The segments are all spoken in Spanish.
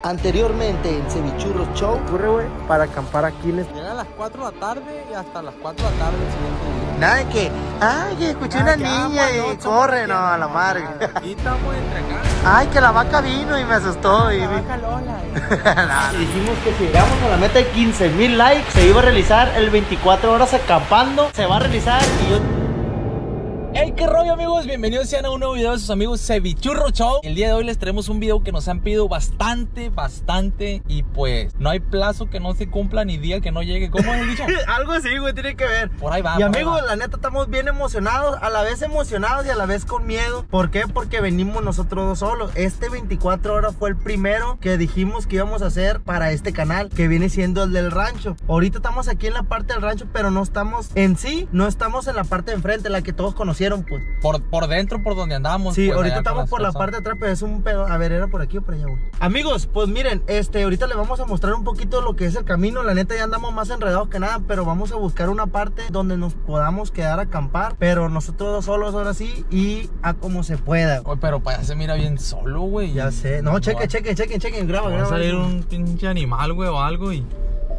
Anteriormente en Cevichurros Show. Ocurre, güey, para acampar aquí. Llega a las 4 de la tarde y hasta las 4 de la tarde el siguiente día. Nada de que, ay, que escuché una niña y corre, no, a la madre. Aquí estamos entre acá. Ay, que la vaca vino y me asustó. La vaca Lola. Y dijimos que si llegamos a la meta de 15,000 likes, se iba a realizar el 24 horas acampando. Se va a realizar y yo... Hey, qué rollo, amigos, bienvenidos sean a un nuevo video de sus amigos Cevichurro Show. El día de hoy les traemos un video que nos han pedido bastante y pues no hay plazo que no se cumpla ni día que no llegue. ¿Cómo es el dicho? Algo así, güey, tiene que ver. Por ahí va. Y amigos, la neta estamos bien emocionados, a la vez emocionados y a la vez con miedo. ¿Por qué? Porque venimos nosotros dos solos. Este 24 horas fue el primero que dijimos que íbamos a hacer para este canal, que viene siendo el del rancho. Ahorita estamos aquí en la parte del rancho, pero no estamos en sí, no estamos en la parte de enfrente, la que todos conocieron, pues. Por dentro, por donde andamos. Sí, pues, ahorita estamos por la parte de atrás, pero es un pedo. A ver, ¿era por aquí o por allá, güey? Amigos, pues miren, ahorita les vamos a mostrar un poquito lo que es el camino. La neta ya andamos más enredados que nada, pero vamos a buscar una parte donde nos podamos quedar a acampar, pero nosotros dos solos ahora sí y a como se pueda. Oye, pero para allá se mira bien solo, güey. Ya sé. No, chequen, graba. Va a salir un pinche animal, güey, o algo y...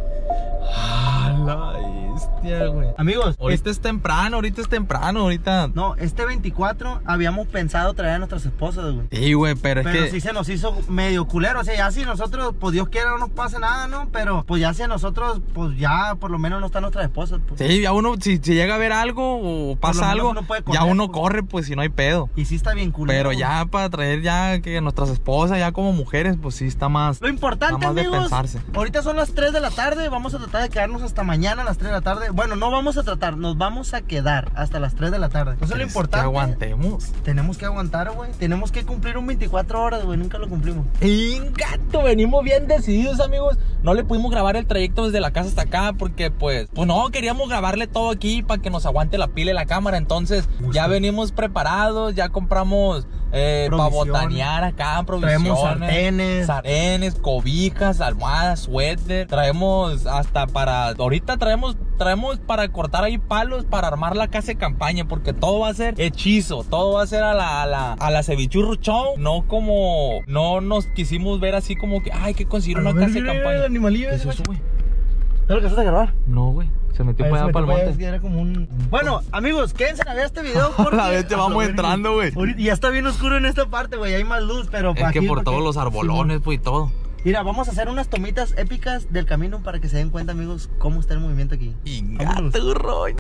¡Ah, la bestia, güey! Amigos, ahorita es temprano, ahorita... No, este 24 habíamos pensado traer a nuestras esposas, güey. Sí, güey, pero es que... sí se nos hizo medio culero. O sea, ya si nosotros, pues Dios quiera no nos pase nada, ¿no? Pero pues ya si a nosotros, pues ya por lo menos no están nuestras esposas, pues. Sí, ya uno, si llega a ver algo o pasa algo, correr, ya uno pues. corre, pues si no hay pedo. Y sí está bien culero. Pero ya para traer ya que nuestras esposas, ya como mujeres, pues sí está más... Lo importante, más amigos, de pensarse. Ahorita son las 3 de la tarde, vamos a tratar de quedarnos hasta mañana a las 3 de la tarde. Bueno, no vamos a tratar, nos vamos a quedar hasta las 3 de la tarde. Eso es lo importante. Que aguantemos. Tenemos que aguantar, güey. Tenemos que cumplir un 24 horas, güey. Nunca lo cumplimos. ¡Gato! Venimos bien decididos, amigos. No le pudimos grabar el trayecto desde la casa hasta acá porque, pues no, queríamos grabarle todo aquí para que nos aguante la pila y la cámara. Entonces, ya venimos preparados, ya compramos para botanear acá, provisiones. Traemos sartenes, cobijas, almohadas, suéter. Traemos hasta para... Ahorita traemos para cortar ahí palos para armar la casa de campaña, porque todo va a ser hechizo, todo va a ser a la Cevichurro Show, no como no nos quisimos ver así como que hay que conseguir una casa de campaña. El animalillo, ¿Qué es eso, güey? ¿No lo alcanzaste a grabar? No, güey. Se metió para allá para el monte. Era como un... Bueno, amigos, quédense a ver este video porque... A ver, te vamos entrando, güey. Y ya está bien oscuro en esta parte, güey. Hay más luz, pero... Es que por todos los arbolones, pues, y todo. Mira, vamos a hacer unas tomitas épicas del camino para que se den cuenta, amigos, cómo está el movimiento aquí. Y gato, rollo.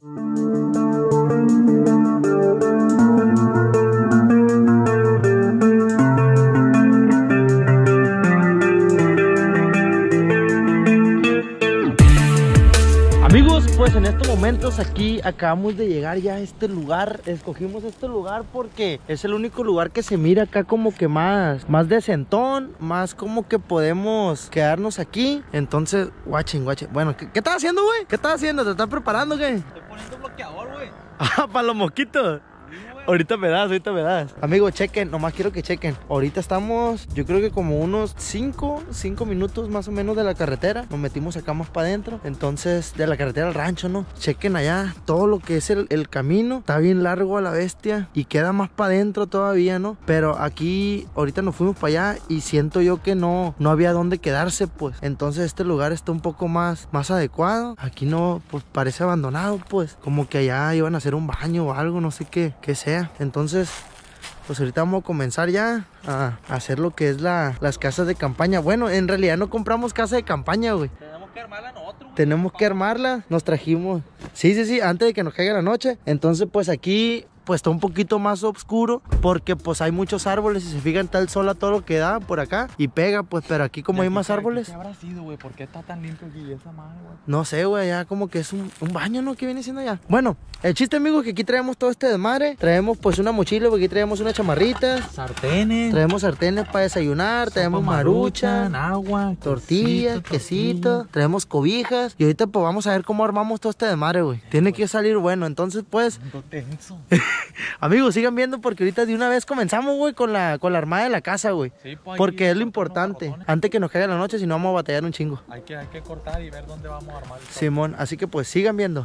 Amigos, pues en estos momentos aquí acabamos de llegar ya a este lugar. Escogimos este lugar porque es el único lugar que se mira acá como que más decentón, más como que podemos quedarnos aquí. Entonces, guachen. Bueno, ¿qué estás haciendo, güey? ¿Qué estás haciendo? ¿Te estás preparando, qué? Estoy poniendo bloqueador, güey. Ah, para los mosquitos. Ahorita me das. Amigos, chequen, nomás quiero que chequen. Ahorita estamos, yo creo que como unos 5 minutos más o menos de la carretera. Nos metimos acá más para adentro. Entonces, de la carretera al rancho, ¿no? Chequen allá todo lo que es el camino. Está bien largo a la bestia y queda más para adentro todavía, ¿no? Pero aquí, ahorita nos fuimos para allá y siento yo que no había dónde quedarse, pues. Entonces, este lugar está un poco más adecuado. Aquí no, pues parece abandonado, pues. Como que allá iban a hacer un baño o algo, no sé qué sea. Entonces, pues ahorita vamos a comenzar ya a hacer lo que es las casas de campaña. Bueno, en realidad no compramos casa de campaña, güey. Tenemos que armarla nosotros, güey. Tenemos que armarla. Nos trajimos. Sí, antes de que nos caiga la noche. Entonces, pues aquí... pues está un poquito más oscuro porque pues hay muchos árboles y se fijan, está el sol a todo lo que da por acá y pega, pues, pero aquí como hay más árboles. ¿Qué habrá sido, güey? ¿Por qué está tan limpio aquí esa madre, güey? No sé, güey, ya como que es un baño, ¿no? ¿Qué viene siendo ya? Bueno, el chiste, amigos, que aquí traemos todo este desmadre. Traemos pues una mochila, porque aquí traemos una chamarrita. Sartenes. Traemos sartenes para desayunar, traemos marucha, agua, tortillas, quesito, traemos cobijas. Y ahorita pues vamos a ver cómo armamos todo este desmadre, güey. Tiene que salir bueno, entonces pues... Amigos, sigan viendo porque ahorita de una vez comenzamos, güey, con la armada de la casa, güey. Sí, pues, porque es lo importante. Antes que nos caiga la noche, si no vamos a batallar un chingo. Hay que cortar y ver dónde vamos a armar. Simón, así que pues sigan viendo.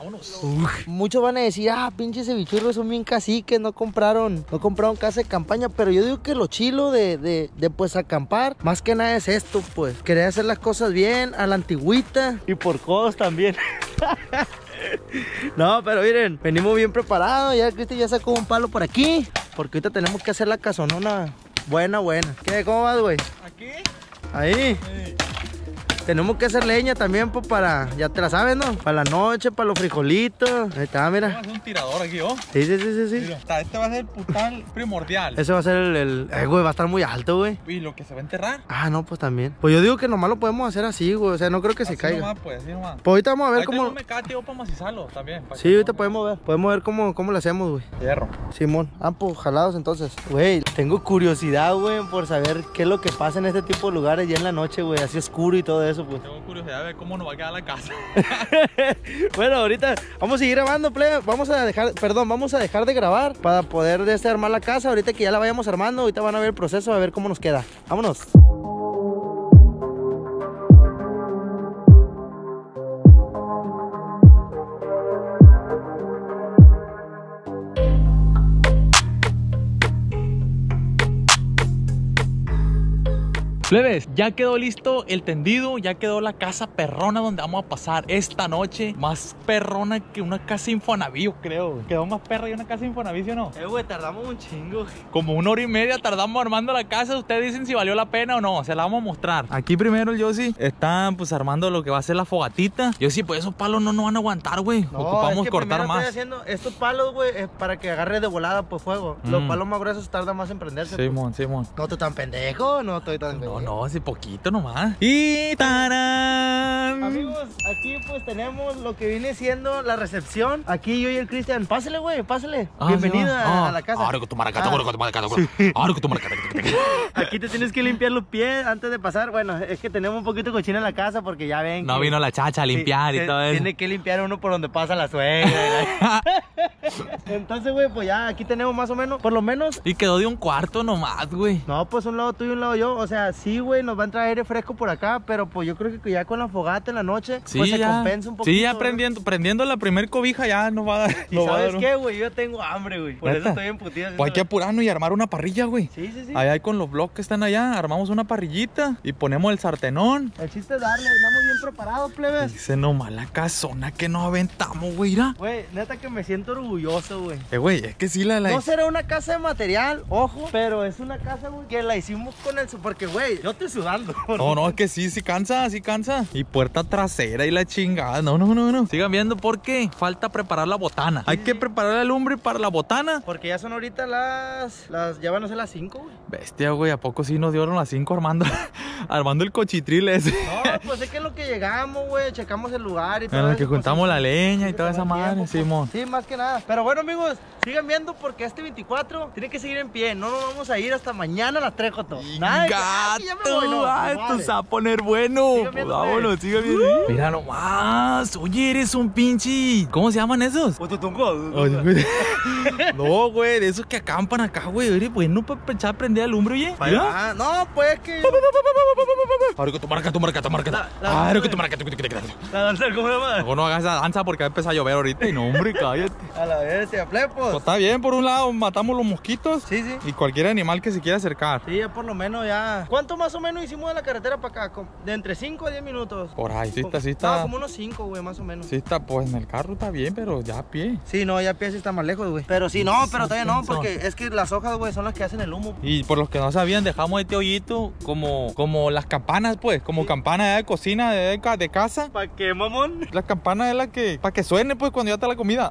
Vámonos. Muchos van a decir, pinches cevichurros son bien caciques, no compraron casa de campaña. Pero yo digo que lo chilo de pues acampar, más que nada es esto, pues. Querer hacer las cosas bien, a la antigüita. Y por codos también. No, pero miren, venimos bien preparados. Ya Cristian ya sacó un palo por aquí, porque ahorita tenemos que hacer la casonona buena. ¿Qué? ¿Cómo vas, güey? ¿Aquí? Ahí. Sí. Tenemos que hacer leña también, pues, para, ya te la sabes, ¿no? Para la noche, para los frijolitos. Ahí está, Vamos a mira. hacer un tirador aquí, ¿oh? Sí. Mira, este va a ser el putal primordial. Ese va a ser güey, va a estar muy alto, güey. Y lo que se va a enterrar. No, pues también. Pues yo digo que nomás lo podemos hacer así, güey. O sea, no creo que se Así caiga. nomás, pues, así nomás. Pues ahorita vamos a ver Ahí cómo. tengo un mecate para macizarlo también. Sí, ahorita podemos ver cómo lo hacemos, güey. Hierro. Simón. Pues jalados entonces. Güey, tengo curiosidad, güey, por saber qué es lo que pasa en este tipo de lugares ya en la noche, güey. Así oscuro y todo eso, pues. Tengo curiosidad de ver cómo nos va a quedar la casa. Bueno, ahorita vamos a seguir grabando, plebe. Vamos a dejar de grabar para poder armar la casa. Ahorita que ya la vayamos armando, ahorita van a ver el proceso, a ver cómo nos queda. Vámonos. Plebes, ya quedó listo el tendido, ya quedó la casa perrona donde vamos a pasar esta noche. Más perrona que una casa Infonavit, yo creo. Quedó más perra que una casa Infonavit, ¿sí o no? Güey, tardamos un chingo. Como 1 hora y media tardamos armando la casa. Ustedes dicen si valió la pena o no. Se la vamos a mostrar. Aquí primero el Yossi está pues armando lo que va a ser la fogatita. Yossi, pues esos palos no nos van a aguantar, güey. No, ocupamos es que cortar más. Estoy haciendo estos palos, güey, es para que agarre de volada, pues, fuego. Los palos más gruesos tardan más en prenderse. Simón. No estoy tan pendejo, no estoy tan pendejo. No, hace poquito nomás. Y ¡tarán! Amigos, aquí pues tenemos lo que viene siendo la recepción. Aquí yo y el Cristian. Pásale, güey, pásale. Bienvenido a la casa. Aquí te tienes que limpiar los pies antes de pasar. Bueno, es que tenemos un poquito de cochina en la casa porque ya ven. No vino la chacha a limpiar y todo eso. Tiene que limpiar uno por donde pasa la suegra. Entonces, güey, pues ya aquí tenemos más o menos, por lo menos. Y quedó de un cuarto nomás, güey. No, pues un lado tú y un lado yo. O sea, sí, güey, nos va a entrar aire fresco por acá, pero pues yo creo que ya con la fogata en la noche, Sí, pues se ya. compensa un poquito. Sí, ya prendiendo la primer cobija ya nos va a dar. ¿Y sabes qué, güey? Yo tengo hambre, güey. Por eso estoy en putidas. Pues hay que apurarnos y armar una parrilla, güey. Sí. Allá con los bloques que están allá, armamos una parrillita y ponemos el sartenón. El chiste es darle, estamos bien preparados, plebes. Dice nomás la casona que nos aventamos, güey, mira. Güey, neta que me siento orgulloso, güey. Güey, es que sí No será una casa de material, ojo, pero es una casa, güey, que la hicimos con el... Porque, güey, yo estoy sudando. No, es que sí cansa. Y puerta trasera y la chingada. No. Sigan viendo porque falta preparar la botana. Hay que preparar la lumbre para la botana. Porque ya son ahorita ya van a ser las 5, güey. Bestia, güey, ¿a poco sí nos dieron las 5 armando el cochitril ese? No, pues es que es lo que llegamos, güey, checamos el lugar y todo. En lo eso, que pues, juntamos la leña y sí, toda esa madre, pues. Simón. Sí, más que nada. Pero bueno, amigos, sigan viendo porque este 24 tiene que seguir en pie. No nos vamos a ir hasta mañana a las 3, Joto. Esto se va a poner bueno. Vámonos, sigan viendo. Mira nomás. Oye, eres un pinche. ¿Cómo se llaman esos? No, güey, de esos que acampan acá, güey. Eres bueno para empezar a prender el lumbre, oye. Mira. No, pues que... Ahora que tu marca. La danza, ¿cómo se llama? No hagas esa danza porque va a empezar a llover ahorita. Y no, hombre, cállate. A la vez, flepos. Pues está bien, por un lado matamos los mosquitos. Sí. Y cualquier animal que se quiera acercar. Sí, ya por lo menos ya. ¿Cuánto más o menos hicimos de la carretera para acá? De entre 5 a 10 minutos. Por ahí, sí está. No, como unos 5, güey, más o menos. Sí está, pues en el carro está bien, pero ya a pie. Sí, no, ya a pie sí está más lejos, güey. Pero sí, no, pero todavía no, porque es que las hojas, güey, son las que hacen el humo. Y por los que no sabían, dejamos este hoyito como las campanas, pues, como campana de cocina de casa. ¿Para qué, mamón? La campana es la que, para que suene, pues, cuando ya está la comida.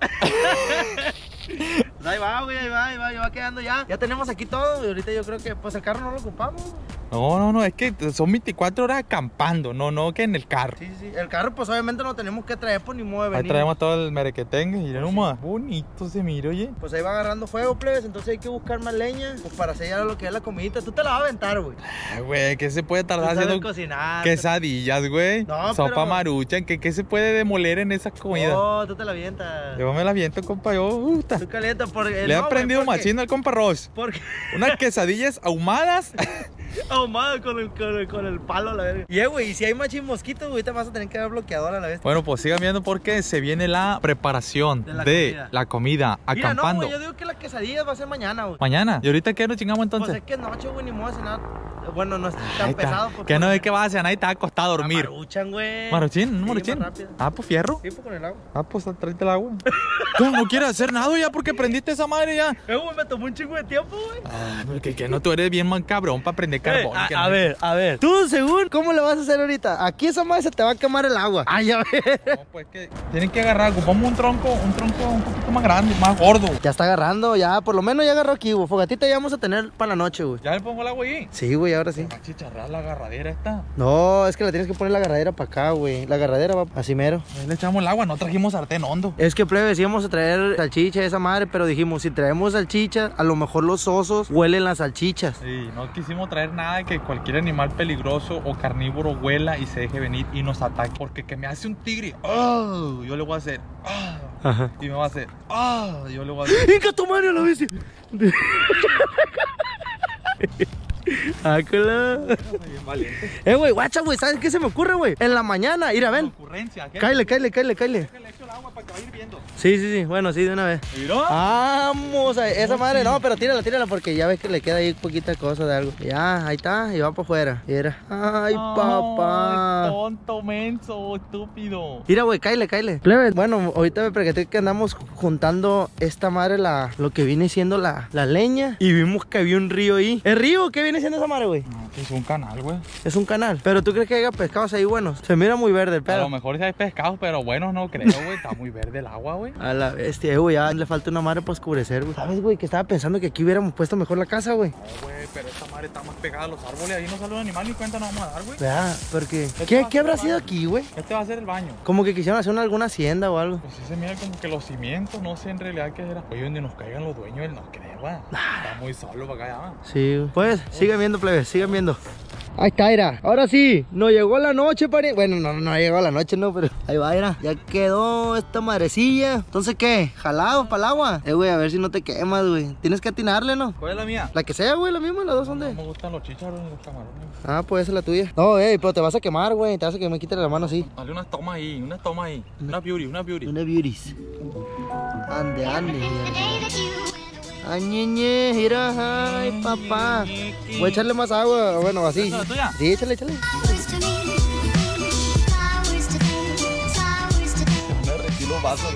Ahí va, güey, ya va quedando ya. Ya tenemos aquí todo y ahorita yo creo que, pues, el carro no lo ocupamos. No, es que son 24 horas acampando, no que en el carro. Sí. El carro, pues, obviamente no tenemos que traer, pues, ni mueve. Ahí traemos todo el merequetengue y miren nomás. Bonito se mira, oye. Pues ahí va agarrando fuego, plebes, entonces hay que buscar más leña, pues, para sellar lo que es la comidita. Tú te la vas a aventar, güey. Güey, ¿qué se puede tardar haciendo cocinar? Quesadillas, güey? No, sopa pero... maruchan, ¿qué se puede demoler en esas comidas? No, tú te la avientas. Yo me la aviento, compa, Tú calientas porque... Le he aprendido machino al compa Ross. Porque... Unas quesadillas ahumadas ahumado con el palo a la verga. Y güey, y si hay machín mosquitos, güey, te vas a tener que dar bloqueador a la vez. Bueno, pues sigan viendo porque se viene la preparación de la comida, Mira, no, acampando. güey, yo digo que la quesadilla va a ser mañana, güey. Mañana. ¿Y ahorita qué nos chingamos entonces? Pues es que noche, güey, ni modo de cenar. Bueno, no es tan pesado. Pues, ¿Qué no es que vas a hacer? Nadie te va a costar dormir. Maruchan, güey. ¿Maruchín? ¿Un Sí, maruchín? más rápido. Ah, pues fierro. Sí, pues con el agua. Ah, pues tráete el agua. ¿Cómo no quieres hacer nada ya porque prendiste esa madre ya? Güey, me tomó un chingo de tiempo, güey. Ah, que no, tú eres bien cabrón para prender carbón. A ver. Tú, según, ¿cómo le vas a hacer ahorita? Aquí esa madre se te va a quemar el agua. Ay, a ver. No, pues que tienen que agarrar, ocupamos un tronco un poquito más grande, más gordo. Ya está agarrando, ya, por lo menos ya agarró aquí, güey. Fogatita ya vamos a tener para la noche, güey. ¿Ya le pongo el agua ahí? Sí, güey, ahora sí. Va a chicharrar la agarradera esta. No, es que la tienes que poner la agarradera para acá, güey. La agarradera va así mero. Ahí le echamos el agua, no trajimos sartén hondo. Es que, plebes, íbamos a traer salchicha esa madre, pero dijimos, si traemos salchicha, a lo mejor los osos huelen las salchichas. Sí, no quisimos traer nada que cualquier animal peligroso o carnívoro huela y se deje venir y nos ataque. Porque que me hace un tigre, ¡oh! Yo le voy a hacer, ¡ah! Ajá. Y me va a hacer, ¡ah! Yo le voy a hacer. ¡Venga, tu madre a la bici! ¡Ácala! Güey, guacha, güey, ¿sabes qué se me ocurre, güey? En la mañana, ir a ver. Cáile. Sí, bueno, sí, de una vez. Vamos a esa madre, no, pero tírala, porque ya ves que le queda ahí poquita cosa de algo. Ya, ahí está, y va para afuera. Mira. Ay, papá. Tonto, menso, estúpido. Mira, güey, cáile. Plebes, bueno, ahorita me percaté que andamos juntando esta madre, lo que viene siendo la leña. Y vimos que había un río ahí. ¿El río? ¿Qué viene siendo esa madre, güey? No, es un canal, güey. Es un canal. ¿Pero tú crees que haya pescados ahí buenos? Se mira muy verde el A pedo. lo mejor sí hay pescados, pero bueno, no creo, güey. Está muy verde el agua, güey. A la bestia, güey, ya le falta una madre para oscurecer, güey. ¿Sabes, güey? Que estaba pensando que aquí hubiéramos puesto mejor la casa, güey. No, güey, pero esta madre está más pegada a los árboles. Ahí no sale un animal ni cuenta nos vamos a dar, güey. Vea, porque... Este ¿Qué habrá sido aquí, güey? Este va a ser el baño. Como que quisieron hacer alguna hacienda o algo. Pues sí se mira como que los cimientos, no sé en realidad qué era. Oye, donde nos caigan los dueños, no creo, güey. Está muy solo para acá ya. Sí, güey. Pues, sigan viendo, plebes, sigan viendo. Ahí está, mira. Ahora sí, nos llegó la noche, pari. Bueno, no llegó la noche, no, pero ahí va, mira. Ya quedó esta madrecilla. Entonces, ¿qué? ¿Jalado para el agua? Güey, a ver si no te quemas, güey. Tienes que atinarle, ¿no? ¿Cuál es la mía? La que sea, güey, la misma, las dos son No de... me gustan los chícharos ni los camarones. Ah, pues esa es la tuya. No, pero te vas a quemar, güey. Te vas a que me quites la mano así. Dale unas tomas ahí, Una beauty. Una beauties. Ande. Ay, ñeñe, mira, ay, papá. Voy a echarle más agua, bueno, así. ¿Esa es la tuya? Sí, échale. Me retiro los vasos.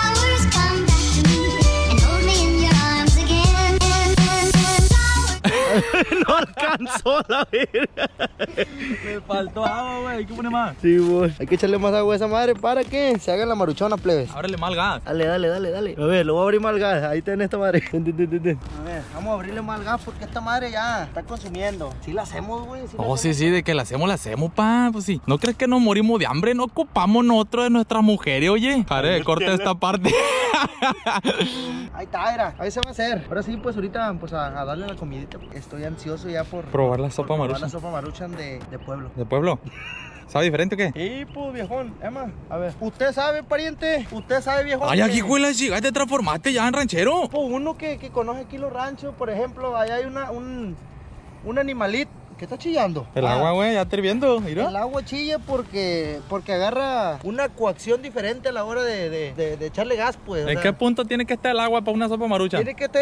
No alcanzó la verga. Me faltó agua, güey. Hay que poner más. Sí, güey. Hay que echarle más agua a esa madre para que se haga la maruchona, plebes. Ábrele más gas. Dale. A ver, lo voy a abrir más gas. Ahí tenés esta madre. A ver, vamos a abrirle más gas porque esta madre ya está consumiendo. Sí la hacemos, güey. Sí, de que la hacemos, pa. Pues sí. ¿No crees que nos morimos de hambre? No ocupamos nosotros de nuestras mujeres, oye. Pare, corta esta parte. Ahí está, era. A ver se va a hacer. Ahora sí, pues ahorita pues a darle la comidita. Estoy ansioso ya por probar la sopa maruchan. La sopa maruchan de pueblo. ¿De pueblo? ¿Sabe diferente o qué? Sí, pues viejón, Emma, a ver. ¿Usted sabe, pariente? ¿Usted sabe, viejón? Ay, aquí huele chica, te transformaste ya en ranchero. Pues uno que conoce aquí los ranchos, por ejemplo, allá hay un animalito. ¿Qué está chillando? El agua, güey, ya está hirviendo, mira. El agua chilla porque agarra una coacción diferente a la hora de echarle gas, pues. ¿En qué punto tiene que estar el agua para una sopa maruchan? Tiene que estar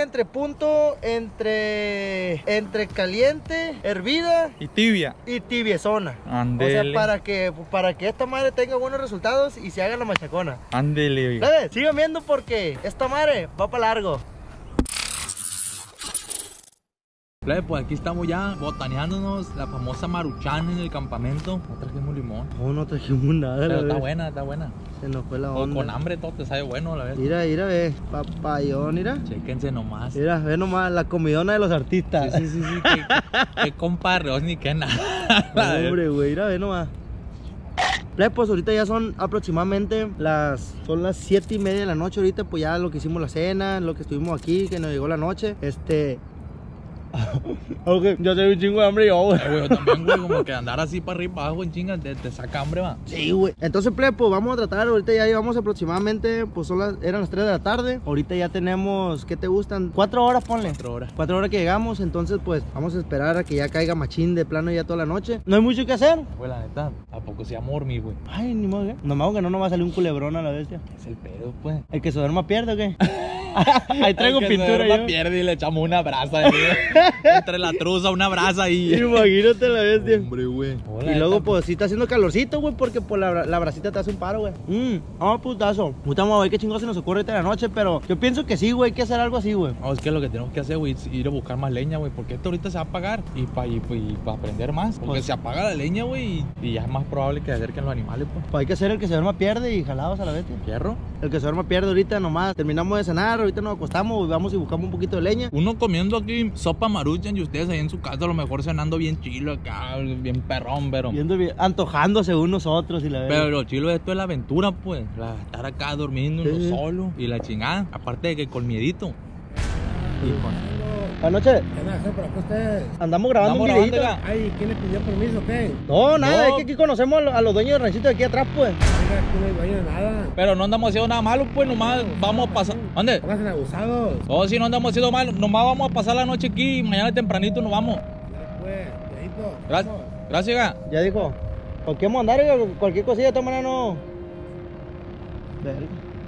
entre caliente, hervida y tibia. Y tibiezona. Ándele. O sea, para que esta madre tenga buenos resultados y se haga la machacona. Ándele. ¿Sabes? Sigan viendo porque esta madre va para largo. Pues aquí estamos ya botaneándonos la famosa maruchan en el campamento. No trajimos limón. No trajimos nada. Pero está buena. Se nos fue la onda. Con hambre todo te sabe bueno, la verdad. Mira, ve. Papayón, mira. Chéquense nomás. Mira, ve nomás la comidona de los artistas. Sí. Que compadre, ni que nada. Hombre, güey, mira, ve nomás. Pues ahorita ya son aproximadamente son las 7:30 de la noche. Ahorita pues ya lo que hicimos la cena, lo que estuvimos aquí, que nos llegó la noche. Ok, ya tengo un chingo de hambre yo, güey. Güey, yo también, güey, como que andar así para arriba y para abajo en chingas te saca hambre, va. Sí, güey. Entonces, pues, vamos a tratar, ahorita ya llevamos aproximadamente, pues eran las 3 de la tarde. Ahorita ya tenemos, ¿qué te gustan? 4 horas, ponle. 4 horas. 4 horas que llegamos, entonces, pues, vamos a esperar a que ya caiga machín de plano ya toda la noche. No hay mucho que hacer. Güey, la neta, ¿a poco se llama dormir, güey? Ay, ni modo, ¿eh? Nomás que no nos va a salir un culebrón a la bestia. Es el pedo, pues. ¿El que se duerma pierde o qué? Ahí traigo El que pintura se duerma yo. pierde y le echamos una brasa ahí. Entre la truza, una brasa ahí. Imagínate la bestia. Hombre, güey. Y luego, pues, sí está haciendo calorcito, güey, porque pues la brasita te hace un paro, güey. Putazo. Ahorita vamos a ver qué chingón se nos ocurre esta noche, pero yo pienso que sí, güey, hay que hacer algo así, güey. No, es que lo que tenemos que hacer, güey, es ir a buscar más leña, güey, porque esto ahorita se va a apagar y para aprender más. Porque Pues, se apaga la leña, güey, y ya es más probable que se acerquen los animales, pues. Pues hay que hacer el que se duerma pierde y jalados a la bestia. ¿Fierro? El que se duerma pierde ahorita nomás. Terminamos de cenar, ahorita nos acostamos, vamos y buscamos un poquito de leña. Uno comiendo aquí sopa maruchan y ustedes ahí en su casa a lo mejor cenando bien chilo acá, bien perrón, pero... Viendo bien, antojándose unos otros y la Pero bestia. lo chilo de esto es la aventura, pues. Estar acá durmiendo Sí. solo y la chingada. Aparte de que con miedito. Y con... Anoche ¿Qué van a hacer por acá ustedes? andamos grabando Andamos un videito. grabando, Ay, ¿quién le pidió permiso o qué? No, nada, No. es que aquí conocemos a los dueños del ranchito de aquí atrás, pues. Oiga, aquí no hay dueño de nada. Pero no andamos haciendo nada malo, pues nomás vamos a pasar. ¿Dónde? Pónganse abusados. Oh, si no andamos haciendo malo, nomás vamos a pasar la noche aquí y mañana tempranito nos vamos. Ya pues, cuidadito. Gracias. Gracias, ga. Ya dijo. ¿Por qué vamos a andar? Oiga? Cualquier cosilla de todas maneras no. Verga.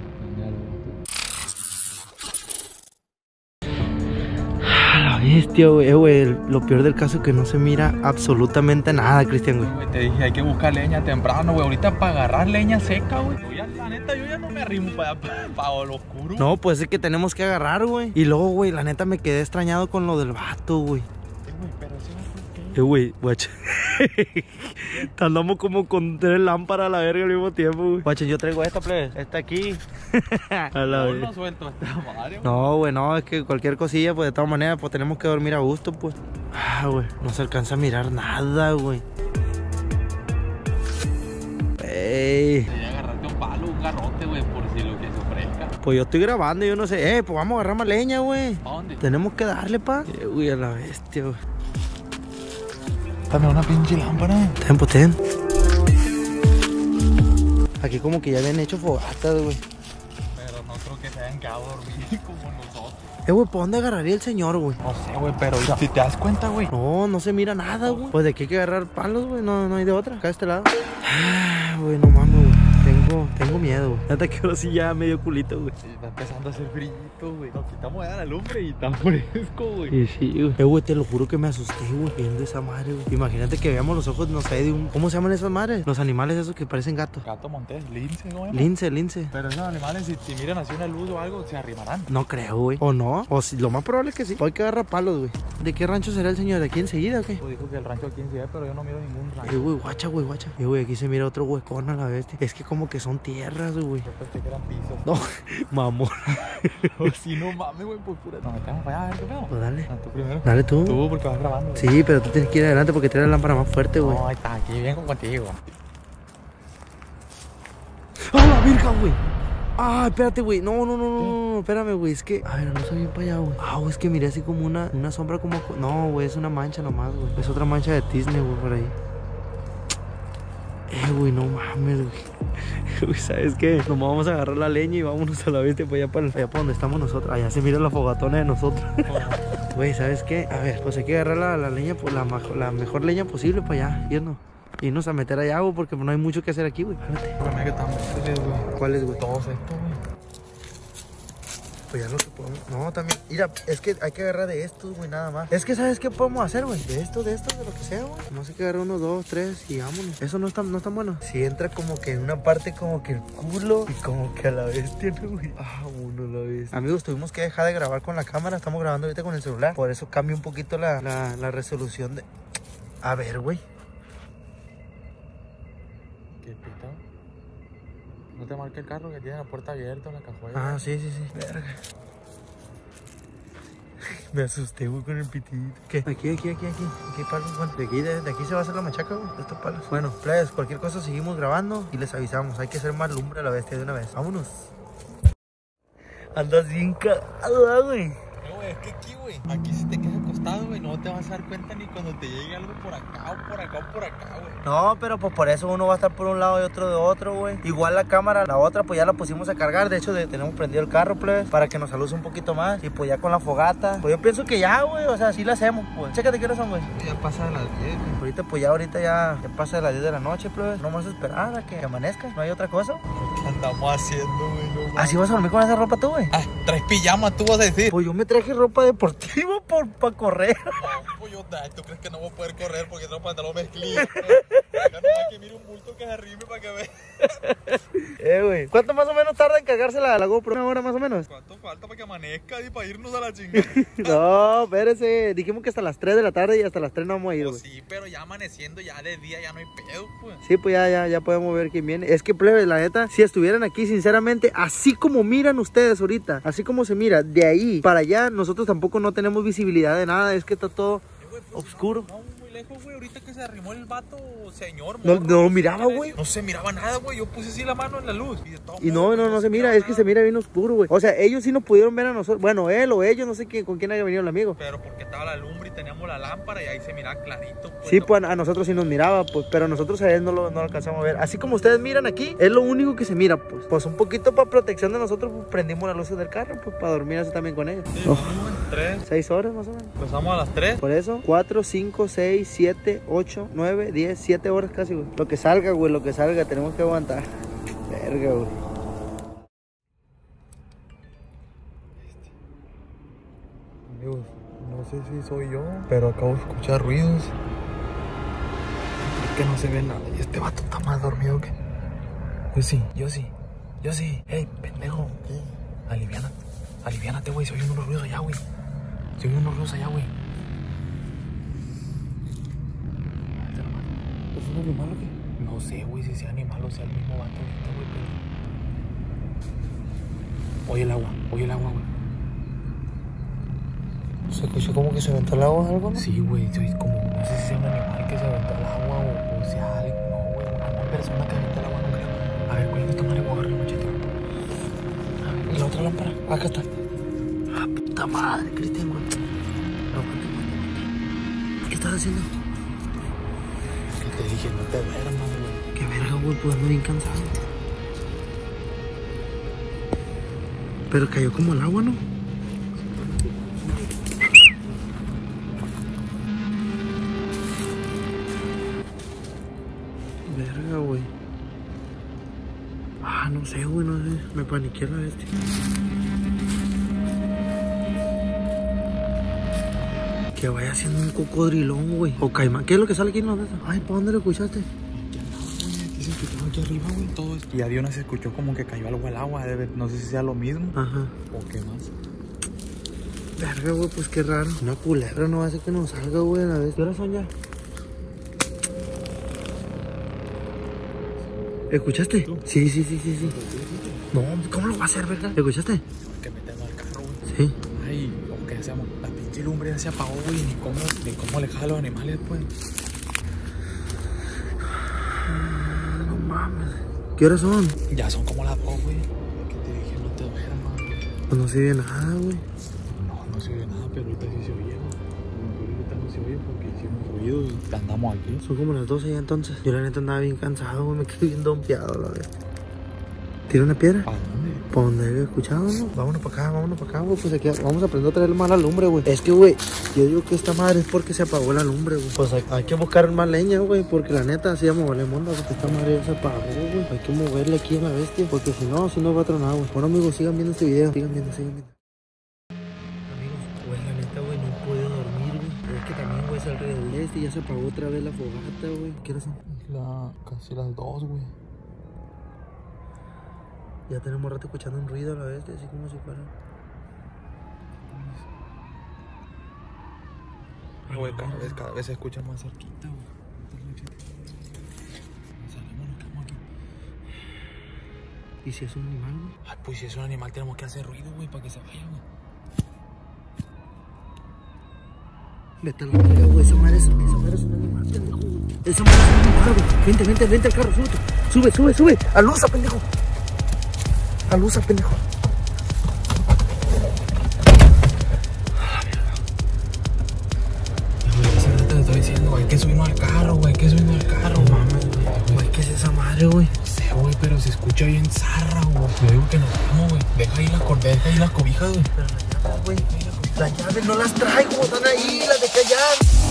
La bestia, güey. Lo peor del caso es que no se mira absolutamente nada, Cristian, güey. Güey, te dije, hay que buscar leña temprano, güey. Ahorita para agarrar leña seca, güey. La neta, yo ya no me arrimo para lo oscuro. No, pues es que tenemos que agarrar, güey. Y luego, güey, la neta me quedé extrañado con lo del vato, güey. Güey, pero sí, Güey, guacha. Andamos como con 3 lámparas a la verga al mismo tiempo, güey. Guacha, yo traigo esta, plebe. Esta aquí. A la no vez. suelto esta madre, güey. No, güey, no, es que cualquier cosilla, pues de todas maneras, pues tenemos que dormir a gusto, pues. Güey, no se alcanza a mirar nada, güey. Ey, Tenía que agarrarte un palo, un garrote, güey, por si lo que se ofrezca. pues yo estoy grabando, yo no sé. Pues vamos a agarrar más leña, güey. ¿A dónde? Tenemos que darle, pa. Güey, a la bestia, güey. Dame una pinche lámpara. Ten, pues ten. Aquí como que ya habían hecho fogatas, güey. Pero no creo que se hayan quedado dormidos como nosotros. Güey, ¿por dónde agarraría el señor, güey? No sé, güey, pero si te das cuenta, güey. No, no se mira nada, güey. Pues de aquí hay que agarrar palos, güey. No hay de otra. Acá de este lado. Güey, no mames, güey. Tengo miedo, güey. Neta que ahora sí ya medio culito, güey. Sí, está empezando a hacer frillito, güey. Nos quitamos ya la lumbre y está fresco, güey. Sí, sí, güey. Güey, te lo juro que me asusté, güey, viendo esa madre, güey. Imagínate que veamos los ojos, no sé, de un... ¿Cómo se llaman esas madres? Los animales esos que parecen gatos. Gato montés, lince, güey. Lince. Pero esos animales, si miran así una luz o algo, se arrimarán. No creo, güey. ¿O no? O si, lo más probable es que sí. Hay que agarrar palos, güey. ¿De qué rancho será el señor? ¿De aquí enseguida o qué? Pues dijo que el rancho aquí en Ciudad, pero yo no miro ningún rancho. Güey, guacha, güey, guacha. Güey, aquí se mira otro huecón a la bestia. Es que como que son tierras, güey. Yo pensé que eran pisos. No, mamón. O si no mames, güey, pues pura. Nos metemos para allá a ver qué pedo. Pues dale. Ah, tú primero. Dale tú. Tú, porque vas grabando. güey. Sí, pero tú tienes que ir adelante porque tienes la lámpara más fuerte, güey. No, ahí está, aquí vengo contigo. ¡Ah, la virga, güey! Ah, espérate, güey. No, espérame, güey. Es que, a ver, no soy bien para allá, güey. Güey, es que miré así como una sombra como... No, güey, es una mancha nomás, güey. Es otra mancha de tizne, güey, por ahí. Güey, no mames, güey. Güey, ¿sabes qué? Nomás vamos a agarrar la leña y vámonos a la bestia para allá para donde estamos nosotros. Allá se mira la fogatona de nosotros. Güey, ¿sabes qué? A ver, pues hay que agarrar la leña, pues la mejor leña posible para allá, irnos a meter allá, güey, porque no hay mucho que hacer aquí, güey. Espérate. Espérame que están verdes, güey. ¿Cuál es, güey? Todos estos, güey. Pues ya lo que podemos... No, también... Mira, es que hay que agarrar de estos, güey, nada más. Es que, ¿sabes qué podemos hacer, güey? De esto, de lo que sea, güey. No sé qué agarrar 1, 2, 3 y vámonos. Eso no es tan bueno. Si entra como que en una parte como que el culo y como que a la bestia, ¿no, güey? Uno la bestia. Amigos, tuvimos que dejar de grabar con la cámara. Estamos grabando ahorita con el celular. Por eso cambia un poquito la resolución de... A ver, güey. ¿Qué pita? ¿No te marca el carro que tiene la puerta abierta o la cajuela? Sí. Verga. Me asusté, güey, con el pitito. ¿Qué? Aquí hay palos, bueno. De aquí se va a hacer la machaca, güey, de estos palos. Bueno, pues, cualquier cosa seguimos grabando y les avisamos. Hay que hacer más lumbre a la bestia de una vez. Vámonos. Andas bien cagada, güey. Güey, güey, es que aquí, güey, aquí si te quedas acostado, güey, no te vas a dar cuenta ni cuando te llegue algo por acá o por acá o por acá, güey. No, pero pues por eso uno va a estar por un lado y otro de otro, güey. Igual la cámara, la otra, pues ya la pusimos a cargar. De hecho, tenemos prendido el carro, plebes, para que nos aluce un poquito más. Y pues ya con la fogata, pues yo pienso que ya, güey, o sea, sí la hacemos, pues. Chécate qué hora son, güey. Ya pasa de las 10, güey. Ahorita, pues ya pasa de las 10 de la noche, plebes. No vamos a esperar a que amanezca, no hay otra cosa. ¿Qué andamos haciendo, güey? No, ¿Así vas a dormir con esa ropa tú, güey? ah, traes pijama, tú vas a decir. Pues yo me traje ropa deportiva para correr. No, pues yo, ¿tú crees que no voy a poder correr porque tengo pantalón mezclilla? Acá nomás que mire un bulto que se arrime para que vea. Güey. ¿Cuánto más o menos tarda en cargarse la GoPro? ¿Una hora más o menos? ¿Cuánto falta para que amanezca y para irnos a la chingada? No, espérese. Dijimos que hasta las 3 de la tarde y hasta las 3 no vamos a ir, güey. Pues sí, pero ya amaneciendo, ya de día ya no hay pedo, pues. Sí, pues ya podemos ver quién viene. Es que, plebes, la neta, si estuvieran aquí, sinceramente, así como miran ustedes ahorita, así como se mira, de ahí para allá, nosotros tampoco no tenemos visibilidad de nada. Es que está todo oscuro. No, muy lejos, güey. Ahorita que se arrimó el vato, señor. No, morro, no lo miraba, güey. No se miraba nada, güey. Yo puse así la mano en la luz. Y, de todo Y modo, no se mira, es que se mira bien oscuro, güey. O sea, ellos sí nos pudieron ver a nosotros. Bueno, él o ellos, no sé con quién haya venido el amigo. Pero porque estaba la lumbre y teníamos la lámpara y ahí se miraba clarito. Pues, Sí, no. pues a nosotros sí nos miraba, pues, pero nosotros a él no lo alcanzamos a ver. Así como ustedes miran aquí, es lo único que se mira, pues. Pues un poquito para protección de nosotros, pues prendimos las luces del carro, pues para dormir así también con ellos. Sí, Oh, 3. 6 horas más o menos. Empezamos a las 3. Por eso, 4, 5, 6, 7, 8, 9, 10, 7 horas casi, güey. Lo que salga, güey, lo que salga, tenemos que aguantar. Verga, güey. Amigos, no sé si soy yo, pero acabo de escuchar ruidos. Es que no se ve nada. Y este vato está más dormido que... Yo sí. Ey, pendejo. Aliviánate, güey. Se oyen unos ruidos allá, güey. ¿Es un animal o qué? No sé, güey, si sea animal o sea el mismo vato ahorita, güey, pero... Oye el agua, güey. ¿Se escuchó como que se aventó el agua o algo, no? Sí, güey, como, no sé si sea un animal que se aventó al agua o sea algo, no, güey, una persona que aventó el agua, no creo. A ver, ¿cuál es esta madre? Voy a agarrar el machete. ¿Y la otra lámpara? Acá está. Ah, puta madre, Cristian, güey. Aguanta. ¿Qué estás haciendo? Que te dije, no te duermas, güey. Qué verga, güey, pues ando bien cansado. Pero cayó como el agua, ¿no? Verga, güey. Ah, no sé, güey, no sé. Me paniqué la bestia. Que vaya siendo un cocodrilón, güey. O caimán. ¿Qué es lo que sale aquí en la mesa? Ay, ¿para dónde lo escuchaste? Dicen que estaba aquí arriba, güey, todo esto. Y a Diona se escuchó como que cayó algo al agua, no sé si sea lo mismo. Ajá. O qué más. Verga, güey, pues qué raro. Una culebra no va a hacer que nos salga, güey, a la vez. ¿Qué horas son ya? ¿Escuchaste? Sí. No, ¿cómo lo va a hacer, verga? ¿Escuchaste? Que metemos al carro, güey. Sí. Ay, ¿cómo que hacemos? La pinche lumbre ya se apagó, güey, ni cómo alejar a los animales, pues. No mames. ¿Qué horas son? Ya son como las 2, güey. Que te dije, no te duermas, güey. Pues no se oye nada, güey. No se oye nada, pero ahorita sí se oye, güey. Ahorita no se oye porque hicimos ruido y andamos aquí. Son como las 12 ya entonces. Yo la neta andaba bien cansado, güey. Me quedé bien dompeado, la verdad. ¿Tira una piedra? ¿Para dónde? ¿Para donde había escuchado, no? Vámonos para acá, güey. Pues aquí vamos a aprender a traer más la lumbre, güey. Es que, güey, yo digo que esta madre es porque se apagó la lumbre, güey. Pues hay que buscar más leña, güey. Porque la neta, así vamos a valer monda, porque esta madre ya se apagó, güey. Hay que moverle aquí a la bestia. Porque si no va a tronar, güey. Bueno, amigos, sigan viendo este video. Sigan viendo. Amigos, güey, la neta, güey, no he podido dormir, güey. Es que también, güey, es alrededor del este y ya se apagó otra vez la fogata, güey. ¿Qué horas son? Casi las 2, güey. Ya tenemos rato escuchando un ruido a la bestia, así como si fuera. Güey, cada vez se escucha más cerquita, güey. Salimos, nos quedamos aquí. ¿Y si es un animal, güey? Ay, pues si es un animal tenemos que hacer ruido, güey, para que se vaya, güey. Vete a la verga, güey. Esa madre es un animal, pendejo. Esa madre es un animal, güey. Vente al carro, sube. Alusa, pendejo. Güey, hay que subirnos al carro, güey, hay que subirnos al carro. No mames, güey. ¿Qué es esa madre, güey? No sé, güey, pero se escucha bien zarra, güey. Yo digo que nos vamos, güey. Deja ahí las cobijas, güey. Pero las llaves, güey. Las llaves no las traigo, están ahí, las dejé allá.